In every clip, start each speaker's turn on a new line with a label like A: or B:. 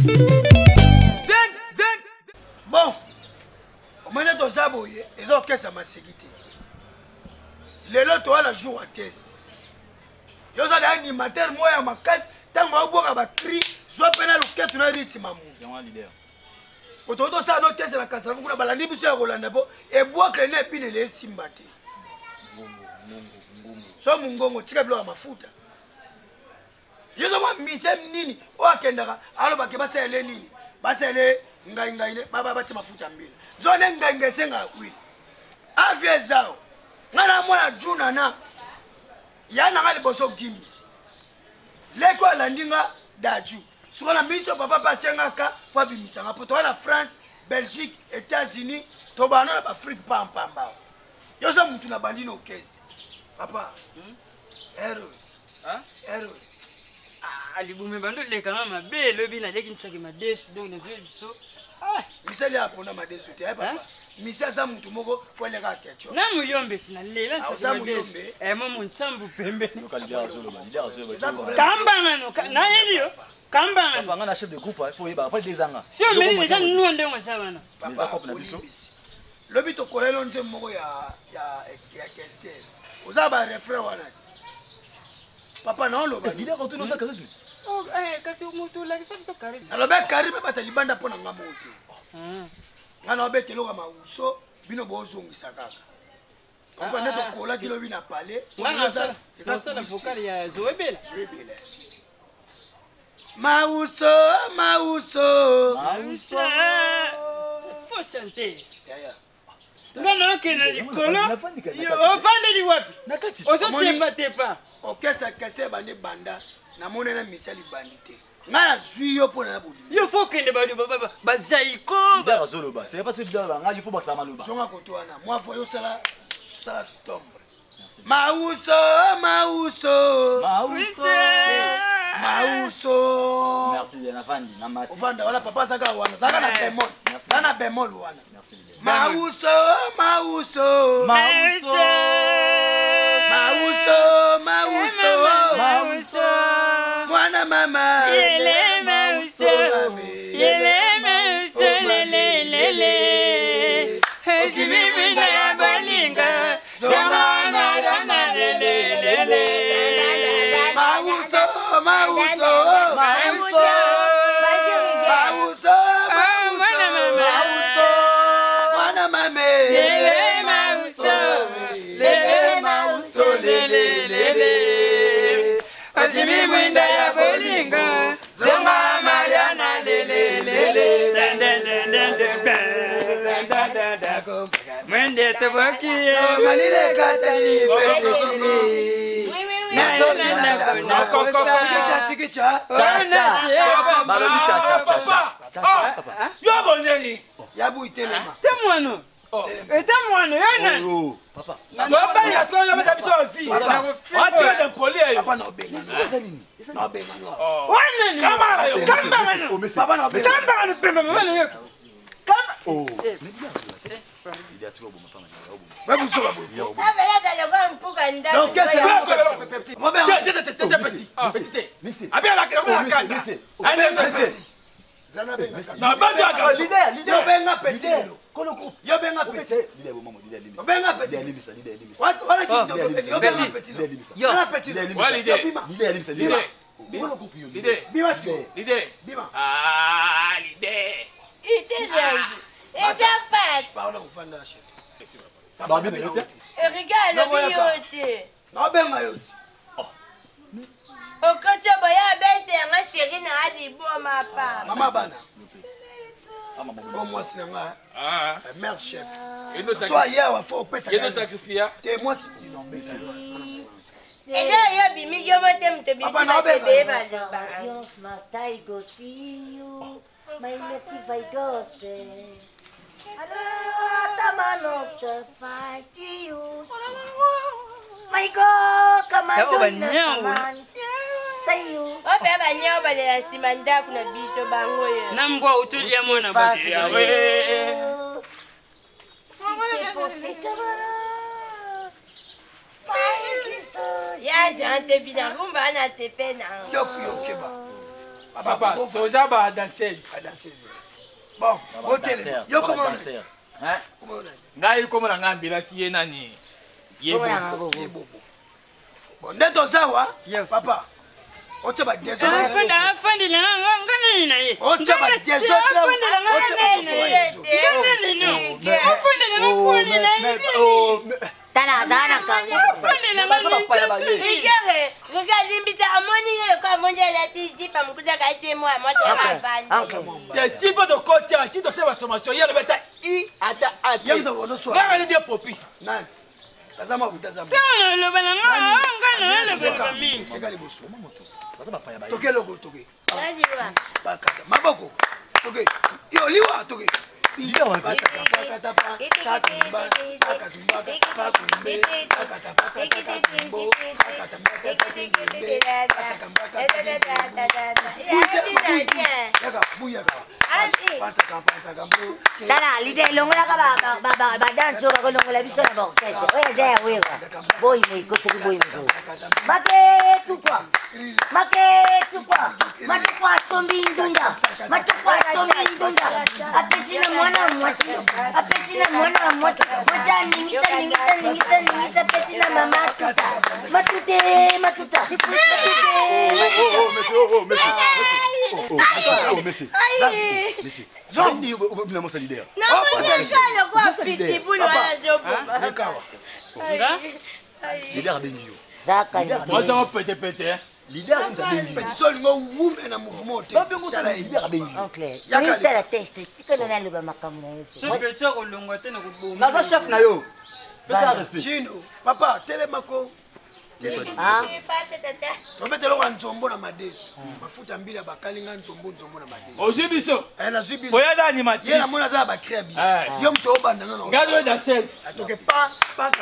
A: Bon, on m'a dit aux aboyés, ils ont caissé à ma sécurité. Les lots, toi, le jour à test. Ils ont un animateur, moi, à ma caisse, tant que je bois à cri, soit pénal ou qu'est-ce que tu as dit, maman.
B: C'est un leader.
A: Quand on a ça, on a caisse à la casse, on a baladé, puis c'est à Roland, et bois que les nez, puis les simbatés. So mungongo, tu as bloqué ma foute. Je suis mis nini, ou à Kendara, alors que je suis allé nini, je suis allé. Ngaingaine baba bati mafuta mbili zone ngainga senga kwini avye zao ngana mwana juna na yana ngali boso gims leko alandinga daju sukona miso papa patenga ka kwa bimisanga poto na France Belgique États-Unis to bana na Afrique pampamba yoso mtu na bandino kezi papa ero ero
C: alibume bando le kama mabe lobi na leki nsaki madesu donc na so
A: misali hapo na madesu te papa misali za mtu moko fwele ka kecho
C: na muyombe tina lela
A: nsaki muyombe
C: momo ntsambu pembe
A: kamba
C: ngano na yelio kamba ngano
B: papa ngana chef de groupe il faut y après des ans
C: si on met déjà nous on demande ça ngana
A: papa ko na biso lobi to kolelo nze moko ya Kestel uzaba refrain wana papa non lo ba
B: leader retourne ça kazi
C: oh kasi umutu la kisa kari
A: alobe kari bata libanda pona ngamo te ngana obetelo ka mauso bino bozongisa kaka papa neto kola kilo bina pale
C: ngana ça la vocal ya Zoebela
A: mauso
C: faut chanter
A: ya
C: ngana kena likolo ofande di wapi ozo tepa
A: okesa kese bande banda na monena misali bandité ngana zuyo pona na bodi
C: yo faut kende ba bazaiko
B: leader azoloba c'est pas tout leader nga il faut battre maloba
A: zonga kotoana moi voyo sala tombe mauso
B: merci bien afandi na mati
A: ovanda wala papa saka wana saka na bemol sana bemol wana
B: merci bien
A: mauso mwana mama
C: yele mauso lele hezimi na balinga zamana yana lele
A: mauso mwana mama
C: yele mauso lele hezimi mwinda ya balinga zamana yana lele mwende tabaki
A: malile katali yabu itelema
C: temwano yana
B: papa
A: papa ya toi yo meta biso vie
D: Papa na poli ayo.
A: papa na obenga
B: c'est nini
A: na obenga
C: wana ni
D: Kamba yo.
A: papa na obenga
C: kamba no pembe mwana yo kamba
B: oh mais il y a trop bon papa
A: ba buso ba buso
E: Donc,
A: qu'est-ce que moi ben
B: merci
D: Abia la kama kanda.
B: merci
A: zana benga
D: Na bandi aka.
A: yo benga petit
B: Kolo groupe
A: yo benga petit
B: leader maman leader limisa
A: benga petit
B: leader limisa
A: wala kitu yo benga petit
C: yo
A: wala petit
B: leader limisa
D: Leader.
B: Kolo groupe yo
D: Leader.
A: bima si
D: Leader.
A: bima
D: Ah, leader.
A: parle au fanda chef
B: ba bien leader
A: na benga yo mama bana bon moi c'est nga
D: Ah.
A: mère chef
D: Endo
A: soit hier wa faut pesa
D: Endo sacrifier.
A: te moi c'est non mais
E: My tie goes to you, my native I gospel. Fight to you. My God, come on, say you.
C: na mbwa utulia mwana basi
A: yo keba
D: Papa, soja ba danser.
A: Bon, hôtel. Yo comment on est?
D: Hein? Ngai comme na ngambila si nani. Yebo.
A: Bon, neto sawa, papa. Ocha ba deso.
C: Afandi na ngani na ye.
A: Ocha ba deso. Ocha ba
E: Tana zana ka.
F: Regarde imbita amoni le kwa monja la tiji pa mkuja ka moi moi
D: Des types de côté qui doit faire la sommation hier le bêta I ata ati.
A: Yendo wono so.
D: Nganga ndi popi.
A: Nani? Tazama utazama.
C: Lo bana ngana le bana mi.
A: Regarde bosso.
B: Baza bapaya ba.
A: Toke logo toke.
F: Nani wa?
A: Bakata. Maboko. Toke. Yo liwa toke.
B: Liwa wa.
E: Tana lide longola ka ba dance ba ko longola biso na ba orchestre. Oya zaya wewa. Boy me ko seki boy me. Make tu kwa. Matukwa sombi ndunda. Apesina mwana mwati. Moja ningisa pesina mama tuta. Matuta.
B: Messi. Zombi obina mosa leader.
F: Kala kwa fiti bulu wa jobo.
A: Lekawa.
B: Leader abengi yo.
E: Zaka.
D: Moi ça pété.
B: Leader abengi.
A: Petit ngo wume na mouvement te.
B: Tala leader abengi.
E: Oncle. Ni sala test. Tika na luba makamu na yesu.
C: So petit ko longwa te na ko bomo.
B: Naza chef na yo. Fais respect.
A: Chino. Papa, telemako.
E: Ah.
A: Tometelo kwa nzombo na madesu. Mafuta mbili ya bakalinga nzombo na madesu.
D: Ozi biso.
A: Na zubi.
D: Oya da animatrice.
A: Yena mona za ba crébi. Yo mto obanda nono.
D: Ngado danser.
A: Atoke pa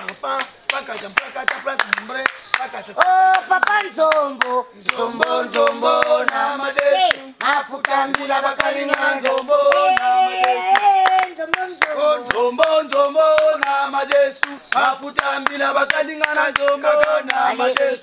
E: Oh, papa nzombo.
A: Nzombo na madesu. Mafuta mbili ya bakalinga nzombo na madesu. Nzombo na madesu. Mafuta mbili ya bakalinga na nzombo na madesu.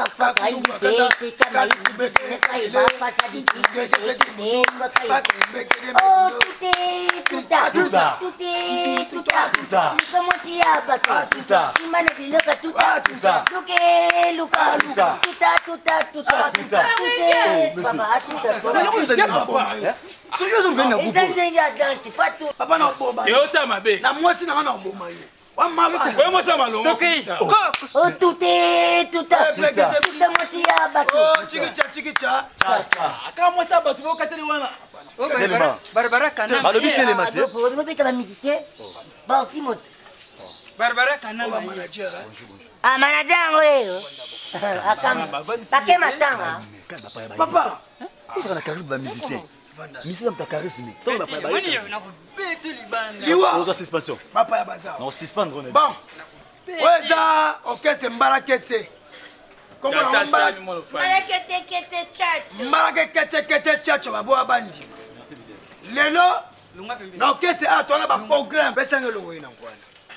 A: Papa na bomba.
D: Yo sa mabe.
A: Na mwasi na na bomba yo. Wa mama.
D: Wewe mo sa malongo.
C: Toke.
E: Oh, tuta. Mwasi ya baki.
A: Oh, chikicha.
D: Aka mo sa batu mo kateli wana.
C: Barbara kana.
B: Balobi telema te.
E: Vous mettez ma musicien. Bon, Timothy.
C: Barbara kana.
A: Wa manager.
E: Ah, manager ngoyo. Akam. Pake matanga.
A: Papa.
B: Usa na charisme ba musicien. Musicien mta charisme. To ba pa
C: Moni yo na ko beto libanda.
A: Liwa.
B: Oza suspension.
A: Papa ya baza.
B: Non suspendre on est.
A: Bon. Weza okese mbarakete. Comment on mbara?
F: Marakete chat.
A: Mbarakete chacho babo abandi.
B: Merci leader.
A: Lelo
C: Lunga pembe.
A: na okese atona ba programme pesa ngelo ina nkwana.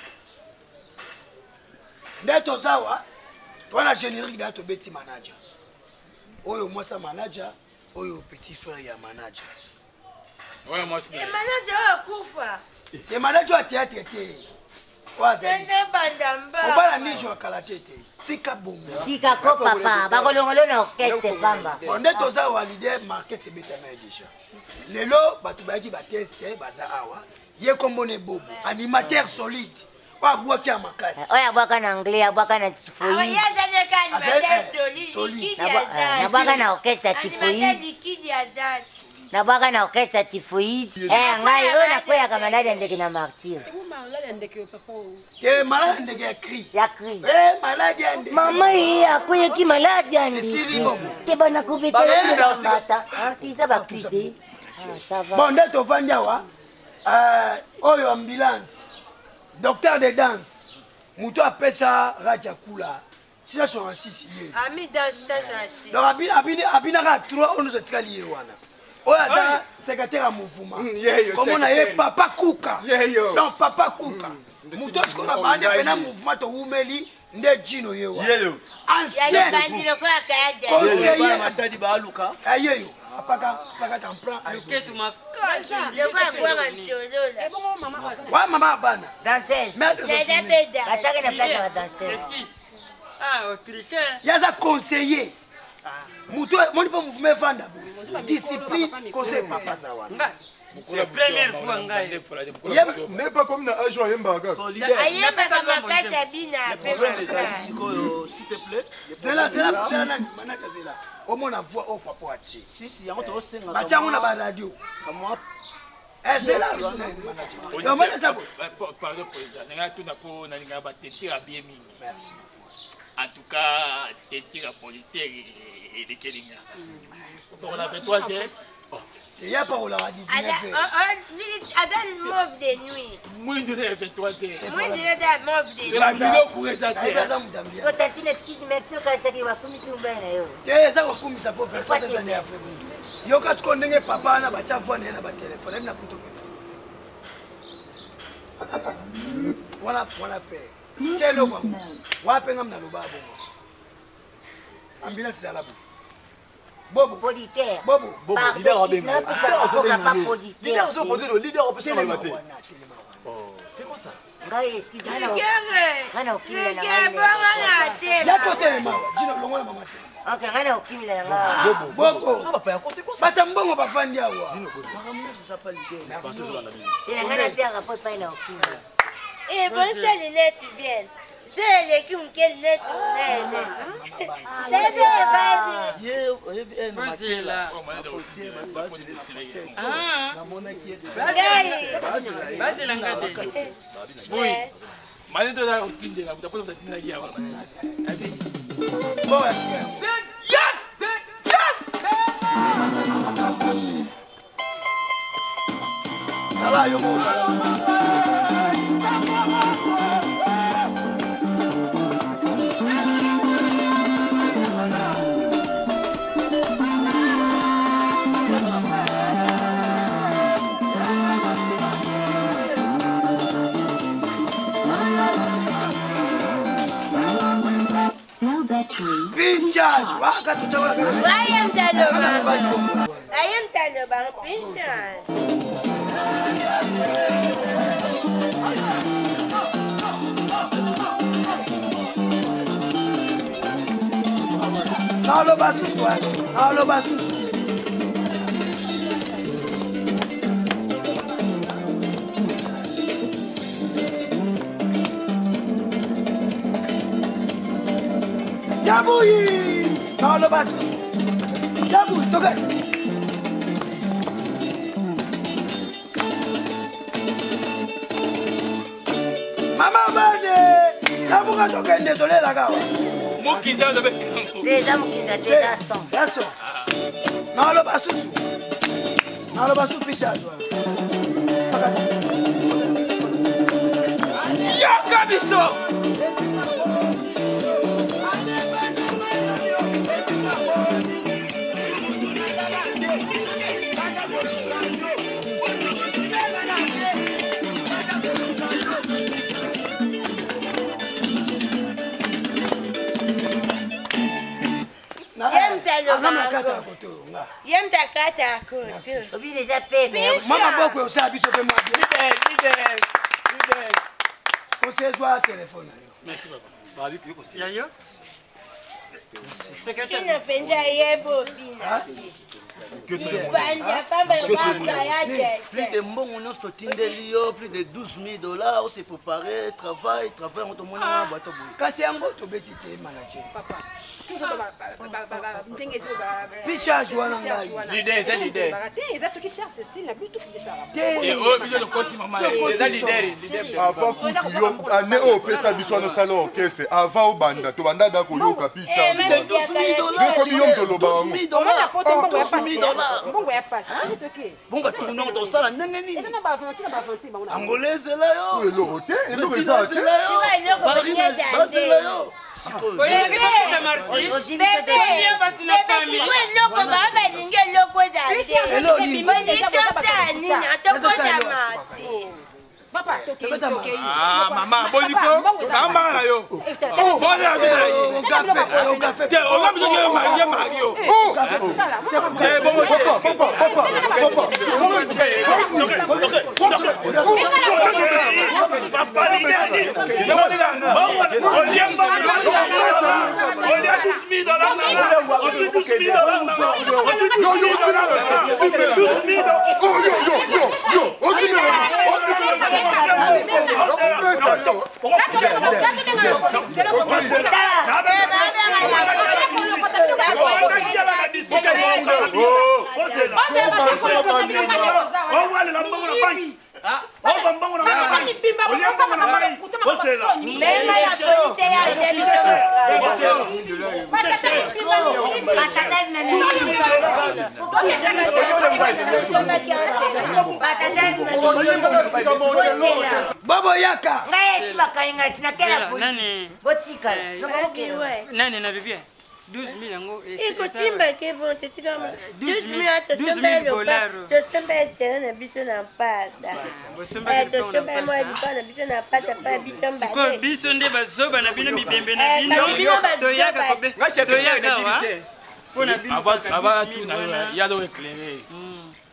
A: Ndeto zawa twana générique da to beti manager. Oyo mwasa manager, oyo petit frère ya manager.
D: Ouais moi c'est.
F: Manager wa kufa.
A: Le manager a théâtre te. Waza.
F: Sende bandamba.
A: Obala nijo akala tete. Tika bongo.
E: Tika ko papa. Bakolongolo na orchestre pamba.
A: Ndeto zawa leader market beta na déjà. Lelo batu bayaki ba tester baza awa. Ye kombone bobo, animateur solide. Wa bwaki ya makasi.
E: Oya bwaka na anglais, bwaka na tifoid.
F: Oya zane ka animateur solide.
E: Na bwaka na orchestre tifoid. Na bwaka na orchestre tifoid. Ngai ona kwea kama ndani ndeke na martyr.
A: Ke malade ndeke ya cri.
E: Ya cri.
A: Malade ya ndeke.
E: Mama hii akoye ki malade ya ndeke.
A: Esili bobo.
E: Ke bana kubetela mbata. Tisa ba crite. Ça va.
A: Bon, ndeto vanja wa. Oyo ambulance. Docteur de danse. Muto apesa raja kula. Sina shona sisi ye.
F: Ami danse.
A: Donc abina ka 3 onu zetikali ye wana. Oya za secrétaire à mouvement. Comme on a eu Papa Kuka. Donc Papa Kuka. Muto skona bande pena mouvement to umeli nde Gino yewa.
B: Yeyo.
A: Ancien.
F: Yalokandilo kwa kaja.
A: Conseiller.
B: Matadi ba Luka.
A: Ayeyo. Apaka t'en prends.
C: Loketu makasi.
F: Lokwa kwa mantolola.
A: Wa mama abana.
E: Danseuse.
A: Mais de
F: Dada beda.
E: Batake na place ya danseuse.
C: Excuse. Ah, au cricket.
A: yaza conseiller. Muto moni pa mouvement vanda. Discipline conseil papa zawa.
C: Nga. C'est la première fois ngai.
G: N'est pas comme na agent Yembaga.
F: Ayemba kama kata bina pepa.
B: S'il te plaît.
A: C'est là nani manaka c'est là. Au moins la voix au papa achi.
B: Si yango to senga.
A: Bachango na ba radio.
B: Kama
A: C'est là. Yo mona ça.
D: Pardon président. Nga tuna po na linga ba tetira bien mingi. Merci. En tout cas, tetira politique et de Kelinga. On a 23 ans.
A: Il y a pas la 19.
F: Ada mauve de nuit.
D: Moi je dis 23 ans.
F: Moi je dis mauve de nuit.
D: La vidéo pour les attirer.
E: Siko tatine excuse Mexico kasaki wakumisi ubana yo.
A: Eza kokumisa po faire pas ça ne après. Yo kasi ko ndenge papa na bacha fone na ba téléphone na kuto ko. Wala pe. Chelo kwa. Wape ngamna lubabo. Ambila sala. Bobo.
E: Politaire.
A: Bobo.
B: leader wa benga.
E: Pas politaire.
B: Leader so poser le leader option na maté. C'est quoi ça?
E: Ngai excuse ngana ukimila na
A: Ya kote ma. Jino longola mama te.
E: Okay, ngana ukimila na nga.
A: Bobo.
B: Papa ya c'est quoi ça?
A: Bata mbongo bafandi awa.
B: C'est ça pas l'idée.
E: Tena ngana pia rapport pa ina ukimila.
F: Eh, bon, c'est les lettres bien. C'est les qui ont quelle lettre. C'est
C: C'est là. Ah. Basi la ngade. Oui. Mali to da utinde la utapo utatina kia wala.
A: Bon, est-ce ça va, yo mo. Pinchas, waka tutawa.
F: I am Taloba, Pinchas.
A: Aloba susu, aloba susu. Yabui, aloba susu. Yabui, toke. Mama bade, yabuka toke ndetole la kawa.
D: Mukinda na beti.
E: Teza mukinda teza son.
A: Yaso. Aloba susu. Aloba susu pichazwa.
D: Yakabiso.
F: Yem takata koto.
E: Obi déjà peme.
A: Mama boko yo sa biso pe moi. Leader. On se joue téléphone.
D: Merci papa. Babi piko si. Yayo.
F: Kina penda yebo bina. Banja pamba ngaka ya tete.
B: Plus de mbongo nyonso totindeli yo, plus de 12 000 $, on s'est préparé, travail, on te montre na bato boy.
A: Kasi yango tobeti te manager.
H: Papa.
A: Picha joana ngai.
D: Leader.
H: Eza soki cher c'est na butu fidesa.
D: Et oh, biso le koti mama. Eza leader.
G: Avant que yo année au pesa biso no salon orchestre avant au banda to banda da ko yo kapisa.
B: $12 000.
G: Komi yo mtoloba.
H: Mbongo ya pasi.
B: Bonga tournon to sala ndenge nini?
H: Eza na ba fanti ba.
B: Angolaise la yo.
G: Oui, le hotel, et nous ça.
B: Basela yo.
C: Oye, que tu es Martin?
F: Bébé, loko baba ninge loko dande. Bonito tani atoko da Martin.
H: Papa, toke.
D: Ah, maman, boniko. Maman là yo. Bon là tu là.
A: Au café.
D: Tiens, on va me dire Mario. Papa Lidani.
A: Bobo Yaka.
E: Ngai sibakainga tinakela polisi. Botika.
C: Nani na bibia? 12 000 yango.
F: ikotimba ke bon tetikama
C: 12 000 dollars.
F: totomba tena na biso na mpata totomba mwa lipa na biso na mpata pa bitomba
C: siko biso nde bazoba na bino mibembe na bino toyaka kobe toyaka wa mpona bino
D: aba tu na yalo éclairé